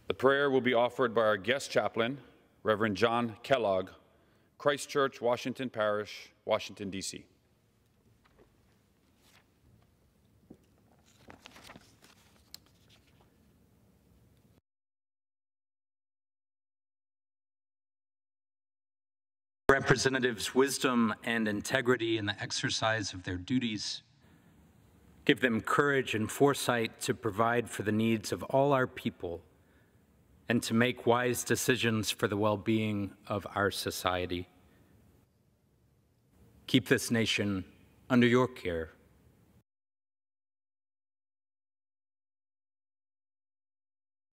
The prayer will be offered by our guest chaplain, Reverend John Kellogg, Christ Church, Washington Parish, Washington, D.C. Representatives' wisdom and integrity in the exercise of their duties. Give them courage and foresight to provide for the needs of all our people and to make wise decisions for the well-being of our society. Keep this nation under your care.